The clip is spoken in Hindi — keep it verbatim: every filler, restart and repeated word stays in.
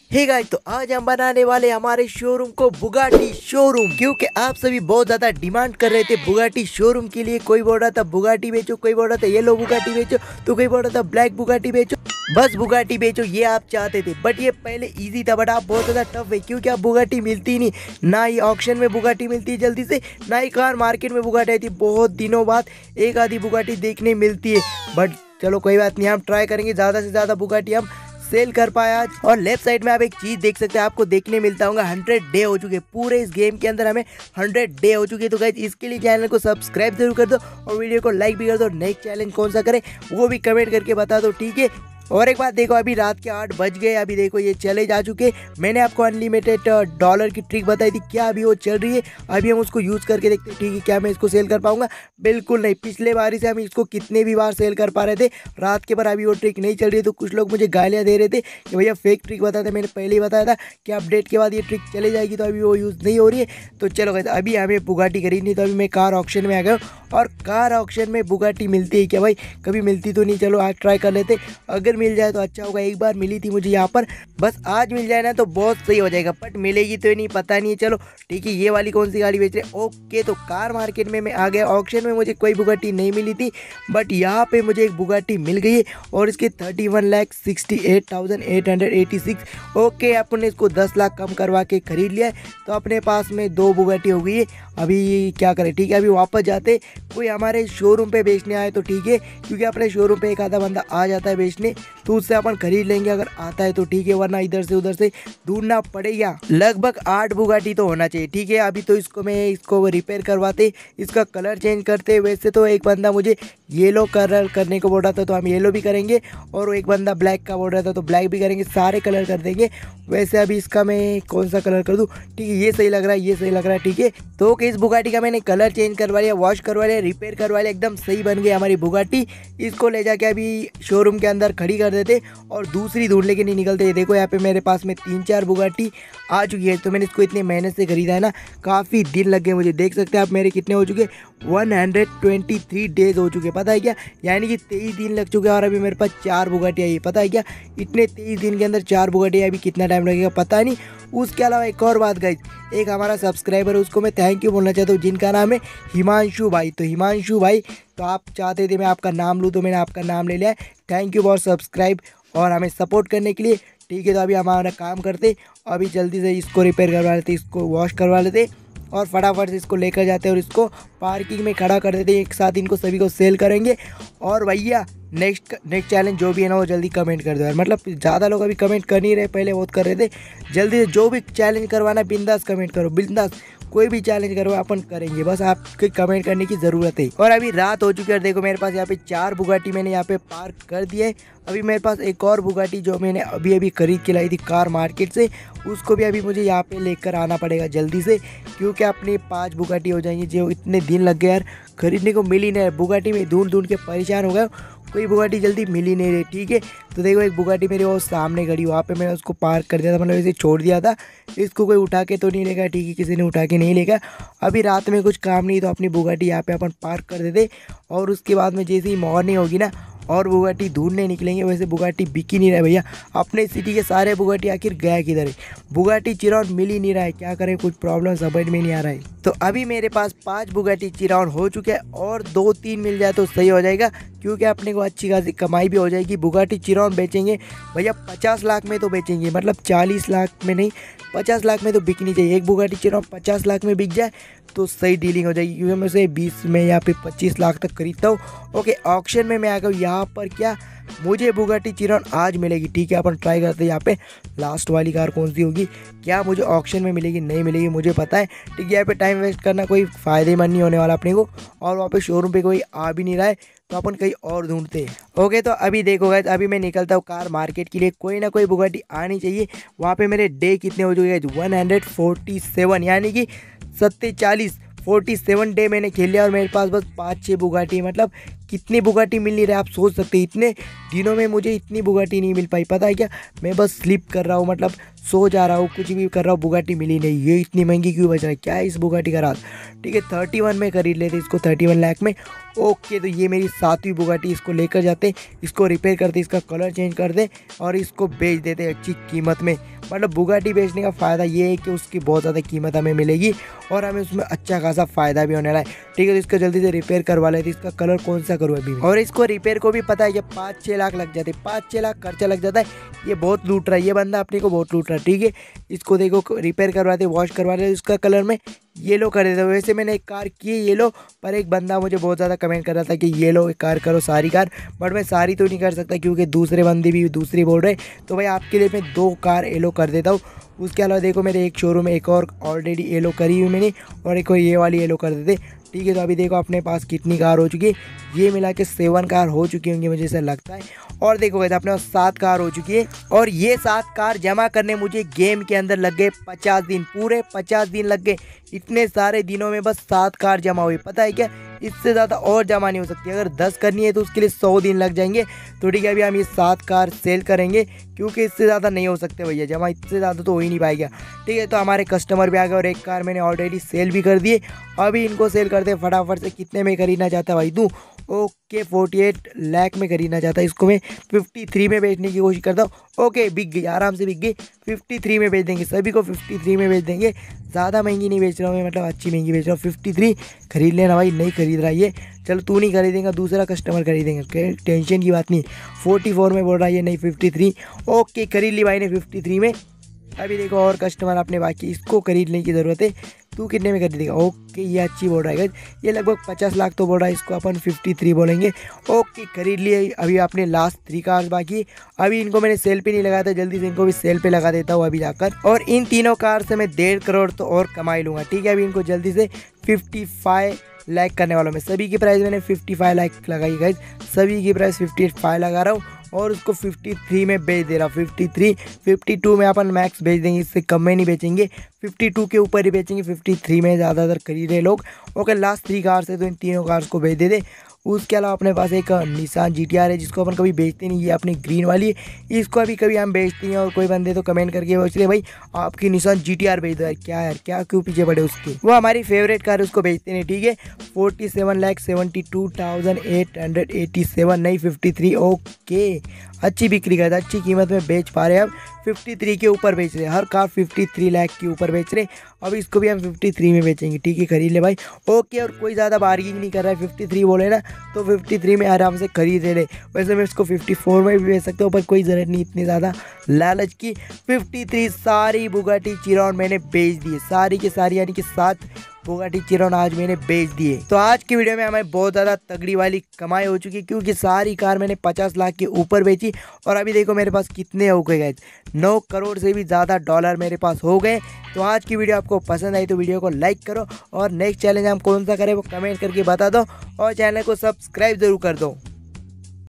हे गाइस, तो आज हम बनाने वाले हमारे शोरूम को बुगाटी शोरूम, क्योंकि आप सभी बहुत ज्यादा डिमांड कर रहे थे बुगाटी शोरूम के लिए। कोई बोल रहा था बुगाटी बेचो, कोई बोल रहा था येलो बुगाटी बेचो, तो कोई बोल रहा था ब्लैक बुगाटी बेचो, बस बुगाटी बेचो, ये आप चाहते थे। बट ये पहले इजी था, बट आप बहुत ज्यादा टफ है, क्योंकि आप बुगाटी मिलती नहीं, ना ही ऑक्शन में बुगाटी मिलती है जल्दी से, ना ही कार मार्केट में बुगाटी आई थी। बहुत दिनों बाद एक आधी बुगाटी देखने मिलती है। बट चलो कोई बात नहीं, हम ट्राई करेंगे ज्यादा से ज्यादा बुगाटी हम सेल कर पाए आज। और लेफ्ट साइड में आप एक चीज देख सकते हैं, आपको देखने मिलता होगा हंड्रेड डे हो चुके पूरे इस गेम के अंदर, हमें हंड्रेड डे हो चुके। तो गाइस इसके लिए चैनल को सब्सक्राइब जरूर कर दो और वीडियो को लाइक भी कर दो। नेक्स्ट चैलेंज कौन सा करें वो भी कमेंट करके बता दो, ठीक है। और एक बात देखो, अभी रात के आठ बज गए, अभी देखो ये चैलेंज आ चुके। मैंने आपको अनलिमिटेड डॉलर की ट्रिक बताई थी, क्या अभी वो चल रही है? अभी हम उसको यूज़ करके देखते हैं, ठीक है। क्या मैं इसको सेल कर पाऊंगा? बिल्कुल नहीं। पिछले बारी से हम इसको कितने भी बार सेल कर पा रहे थे रात के, पर अभी वो ट्रिक नहीं चल रही है। तो कुछ लोग मुझे गालियाँ दे रहे थे कि भैया फेक ट्रिक बताया था। मैंने पहले ही बताया था कि अपडेट के बाद ये ट्रिक चली जाएगी, तो अभी वो यूज़ नहीं हो रही है। तो चलो गाइस, अभी हमें बुगाटी खरीदनी, तो अभी मैं कार ऑक्शन में आ गया। और कार ऑक्शन में बुगाटी मिलती है क्या भाई? कभी मिलती तो नहीं। चलो आज ट्राई कर लेते, अगर मिल जाए तो अच्छा होगा। एक बार मिली थी मुझे यहाँ पर, बस आज मिल जाए ना तो बहुत सही हो जाएगा। बट मिलेगी तो नहीं, पता नहीं है। चलो ठीक है, ये वाली कौन सी गाड़ी बेच रहे? ओके, तो कार मार्केट में मैं आ गया। ऑक्शन में मुझे कोई बुगाटी नहीं मिली थी, बट यहाँ पे मुझे एक बुगाटी मिल गई है और इसके thirty one lakh sixty eight thousand eight hundred eighty six okay, अपने इसको दस लाख कम करवा के खरीद लिया है। तो अपने पास में दो बुगाटी हो गई है। अभी क्या करें, ठीक है। अभी वापस जाते, कोई हमारे शोरूम पे बेचने आए तो ठीक है, क्योंकि अपने शोरूम पे एक आधा बंदा आ जाता है बेचने, तो उससे अपन खरीद लेंगे अगर आता है तो ठीक है, वरना इधर से उधर से ढूंढना पड़ेगा। लगभग आठ बुगाटी तो होना चाहिए, ठीक है। अभी तो इसको मैं इसको रिपेयर करवाते, इसका कलर चेंज करते। वैसे तो एक बंदा मुझे येलो कलर करने को बोल रहा था, तो हम येलो भी करेंगे, और एक बंदा ब्लैक का बोल रहा था तो ब्लैक भी करेंगे, सारे कलर कर देंगे। वैसे अभी इसका मैं कौन सा कलर कर दूँ? ठीक है, ये सही लग रहा है, ये सही लग रहा है, ठीक है। तो इस बुगाटी का मैंने कलर चेंज करवा लिया, वॉश करवा लिया, रिपेयर करवा लिया, एकदम सही बन गई हमारी बुगाटी। इसको ले जाके अभी शोरूम के अंदर खड़ी कर देते और दूसरी ढूंढ लेके नहीं निकलते। ये देखो, यहाँ पे मेरे पास में तीन चार बुगाटी आ चुकी है। तो मैंने इसको इतनी मेहनत से खरीदा है ना, काफ़ी दिन लग गए मुझे। देख सकते हैं आप मेरे कितने हो चुके, one hundred twenty three days हो चुके, पता है क्या? यानी कि तेईस दिन लग चुके हैं। और अभी मेरे पास चार बुगाटी आई है, पता है क्या? इतने तेईस दिन के अंदर चार बुगाटी, अभी कितना टाइम लगेगा पता नहीं। उसके अलावा एक और बात गाइस, एक हमारा सब्सक्राइबर है, उसको मैं थैंक यू बोलना चाहता हूँ, जिनका नाम है हिमांशु भाई। तो हिमांशु भाई, तो आप चाहते थे मैं आपका नाम लूँ, तो मैंने आपका नाम ले लिया है। थैंक यू फॉर सब्सक्राइब और हमें सपोर्ट करने के लिए, ठीक है। तो अभी हमारा काम करते, अभी जल्दी से इसको रिपेयर करवा लेते, इसको वॉश करवा लेते और फटाफट से इसको लेकर जाते और इसको पार्किंग में खड़ा कर देते। एक साथ इनको सभी को सेल करेंगे। और भैया नेक्स्ट नेक्स्ट चैलेंज जो भी है ना, वो जल्दी कमेंट कर दो यार। मतलब ज़्यादा लोग अभी कमेंट कर नहीं रहे, पहले बहुत कर रहे थे। जल्दी से जो भी चैलेंज करवाना बिंदास कमेंट करो, बिंदास कोई भी चैलेंज करो, अपन करेंगे, बस आपके कमेंट करने की ज़रूरत है। और अभी रात हो चुकी है, देखो मेरे पास यहाँ पे चार बुगाटी मैंने यहाँ पे पार्क कर दिए है। अभी मेरे पास एक और बुगाटी जो मैंने अभी अभी खरीद के लाई थी कार मार्केट से, उसको भी अभी मुझे यहाँ पे लेकर आना पड़ेगा जल्दी से, क्योंकि अपनी पाँच बुगाटी हो जाएंगी। जो इतने दिन लग गए यार, खरीदने को मिल ही नहीं। बुगाटी में ढूंढ ढूंढ के परेशान हो गया, कोई बुगाटी जल्दी मिल ही नहीं रही, ठीक है। तो देखो एक बुगाटी मेरे वो सामने खड़ी, वहाँ पे मैंने उसको पार्क कर दिया था, मतलब ऐसे छोड़ दिया था। इसको कोई उठा के तो नहीं लेगा, ठीक है, किसी ने उठा के नहीं लेगा। अभी रात में कुछ काम नहीं, तो अपनी बुगाटी यहाँ पे अपन पार्क कर देते। और उसके बाद में जैसे ही मॉर्निंग होगी ना, और बुगाटी ढूंढने निकलेंगे। वैसे बुगाटी बिक ही नहीं रहा है भैया, अपने सिटी के सारे बुगाटी आखिर गया किधर है? बुगाटी चिरॉन मिल ही नहीं रहा है, क्या करें? कुछ प्रॉब्लम समझ में नहीं आ रहा है। तो अभी मेरे पास पांच बुगाटी चिरॉन हो चुके हैं, और दो तीन मिल जाए तो सही हो जाएगा, क्योंकि अपने को अच्छी खासी कमाई भी हो जाएगी। बुगाटी चिरॉन बेचेंगे भैया पचास लाख में तो बेचेंगे, मतलब चालीस लाख में नहीं, पचास लाख में तो बिकनी चाहिए। एक बुगाटी चिरॉन पचास लाख में बिक जाए तो सही डीलिंग हो जाएगी, क्योंकि मैं उसे बीस में या फिर पच्चीस लाख तक खरीदता हूँ। ओके, ऑक्शन में मैं आ गया यहाँ पर, क्या मुझे बुगाटी चिरॉन आज मिलेगी? ठीक है, अपन ट्राई करते हैं। यहाँ पे लास्ट वाली कार कौन सी होगी, क्या मुझे ऑक्शन में मिलेगी? नहीं मिलेगी, मुझे पता है, ठीक है। यहाँ पे टाइम वेस्ट करना कोई फ़ायदेमंद नहीं होने वाला अपने को, और वहाँ पे शोरूम पे कोई आ भी नहीं रहा है, तो अपन कहीं और ढूंढते हैं। ओके, तो अभी देखो गाइस, अभी मैं निकलता हूँ कार मार्केट के लिए, कोई ना कोई बुगाटी आनी चाहिए। वहाँ पे मेरे डे कितने हो चुके हैं? वन हंड्रेड फोर्टी सेवन, यानी कि सत्तर चालीस फोर्टी सेवन डे मैंने खेल लिया, और मेरे पास बस पाँच छः बुगाटी। मतलब कितनी बुगाटी मिल नहीं रही, आप सोच सकते हैं। इतने दिनों में मुझे इतनी बुगाटी नहीं मिल पाई, पता है क्या? मैं बस स्लिप कर रहा हूँ, मतलब सो जा रहा हूँ, कुछ भी कर रहा हूँ, बुगाटी मिली नहीं। ये इतनी महंगी क्यों बच रहा है, क्या है इस बुगाटी का राज। ठीक है, थर्टी वन में खरीद लेते इसको, थर्टी वन लाख में। ओके, तो ये मेरी सातवीं बुगाटी, इसको लेकर जाते, इसको रिपेयर करते, इसका कलर चेंज कर दे और इसको बेच देते अच्छी कीमत में। मतलब बुगाटी बेचने का फ़ायदा ये है कि उसकी बहुत ज़्यादा कीमत हमें मिलेगी और हमें उसमें अच्छा खासा फ़ायदा भी होने वाला है। ठीक है, तो इसको जल्दी से रिपेयर करवा लेते। इसका कलर कौन सा करूँ अभी, और इसको रिपेयर को भी पता है कि पाँच छः लाख लग जाते, पाँच छः लाख खर्चा लग जाता है। ये बहुत लूट रहा है, ये बंदा अपने को बहुत लूट रहा है। ठीक है, इसको देखो रिपेयर करवाते, वॉश करवा लेते, इसका कलर में येलो कर देता हूँ। वैसे मैंने एक कार की है येलो, पर एक बंदा मुझे बहुत ज़्यादा कमेंट कर रहा था कि येलो कार करो, सारी कार, बट मैं सारी तो नहीं कर सकता क्योंकि दूसरे बंदे भी दूसरी बोल रहे। तो भाई आपके लिए मैं दो कार येलो कर देता हूँ। उसके अलावा देखो मेरे एक शोरूम में एक और ऑलरेडी येलो करी हुई मैंने, और एक और ये वाली येलो कर देते। ठीक है, तो अभी देखो अपने पास कितनी कार हो चुकी है, ये मिला के सेवन कार हो चुकी होंगी मुझे ऐसा लगता है। और देखो गए अपने पास सात कार हो चुकी है, और ये सात कार जमा करने मुझे गेम के अंदर लग गए पचास दिन, पूरे पचास दिन लग गए। इतने सारे दिनों में बस सात कार जमा हुई, पता है क्या, इससे ज़्यादा और जमा नहीं हो सकती। अगर दस करनी है तो उसके लिए सौ दिन लग जाएंगे। तो ठीक है, अभी हम ये सात कार सेल करेंगे क्योंकि इससे ज़्यादा नहीं हो सकते भैया जमा, इससे ज़्यादा तो हो ही नहीं पाएगा। ठीक है, तो हमारे कस्टमर भी आ गए और एक कार मैंने ऑलरेडी सेल भी कर दिए। अभी इनको सेल करते फटाफट से। कितने में खरीदना चाहता भाई तू, ओके अड़तालीस लाख में खरीदना चाहता है, इसको मैं तिरेपन में बेचने की कोशिश करता हूँ। ओके, बिक गई, आराम से बिक गई, तिरेपन में बेच देंगे, सभी को तिरेपन में बेच देंगे। ज़्यादा महंगी नहीं बेच रहा हूँ मैं, मतलब अच्छी महंगी बेच रहा हूँ। तिरेपन खरीद लेना भाई, नहीं खरीद रहा ये, चलो तू नहीं खरीदेगा, दूसरा कस्टमर खरीदेंगे, टेंशन की बात नहीं। चौवालीस में बोल रहा है ये, नहीं तिरेपन। ओके, खरीद ली भाई ने तिरेपन में। अभी देखो और कस्टमर अपने बाकी, इसको खरीदने की ज़रूरत है। तू कितने में खरीदेगा, ओके ये अच्छी बोल रहा है, ये लगभग पचास लाख तो बोल रहा है, इसको अपन तिरेपन बोलेंगे। ओके, खरीद लिए। अभी अपने लास्ट थ्री कार्स बाकी, अभी इनको मैंने सेल पे नहीं लगाया था, जल्दी से इनको भी सेल पे लगा देता हूँ अभी जाकर। और इन तीनों कार से मैं डेढ़ करोड़ तो और कमाई लूँगा। ठीक है, अभी इनको जल्दी से पचपन लाख करने वाला हूँ मैं। सभी की प्राइस मैंने पचपन लाख लगाई गाइस, सभी की प्राइस पचपन लगा रहा हूँ और उसको तिरेपन में बेच दे रहा हूँ। तिरेपन, बावन में अपन मैक्स बेच देंगे, इससे कम में नहीं बेचेंगे, बावन के ऊपर ही बेचेंगे, तिरेपन में ज़्यादातर खरीदे लोग। ओके, लास्ट थ्री कार्स है तो इन तीनों कार्स को बेच दे दे। उसके अलावा अपने पास एक निसान जी टी आर है जिसको अपन कभी बेचते नहीं, ये अपनी ग्रीन वाली है, इसको अभी कभी हम बेचते हैं। और कोई बंदे तो कमेंट करके पूछ रहे भाई आपकी निसान जी टी आर बेच दो यार, क्या यार, क्या क्यों पीछे पड़े उसके, वो हमारी फेवरेट कार है, उसको बेचते नहीं। ठीक है, forty seven lakh seventy two thousand eight hundred eighty seven नहीं तिरेपन। ओके, अच्छी बिक्री करता है, अच्छी कीमत में बेच पा रहे हैं। अब तिरेपन के ऊपर बेच रहे हैं, हर कार तिरेपन लाख के ऊपर बेच रहे हैं। अब इसको भी हम तिरेपन में बेचेंगे। ठीक है, खरीद ले भाई। ओके, और कोई ज़्यादा बार्गिंग नहीं कर रहा है, तिरेपन बोले ना तो तिरेपन में आराम से खरीद ले। वैसे मैं इसको चौवन में भी बेच सकता हूँ, पर कोई ज़रूरत नहीं इतनी ज़्यादा लालच की। तिरेपन सारी बुगाटी चिरॉन मैंने बेच दी है, सारी की सारी, यानी कि सात बुगाटी चिरॉन आज मैंने बेच दिए। तो आज की वीडियो में हमें बहुत ज़्यादा तगड़ी वाली कमाई हो चुकी है क्योंकि सारी कार मैंने पचास लाख के ऊपर बेची। और अभी देखो मेरे पास कितने हो गए, नौ करोड़ से भी ज़्यादा डॉलर मेरे पास हो गए। तो आज की वीडियो आपको पसंद आई तो वीडियो को लाइक करो, और नेक्स्ट चैलेंज हम कौन सा करें वो कमेंट करके बता दो, और चैनल को सब्सक्राइब जरूर कर दो।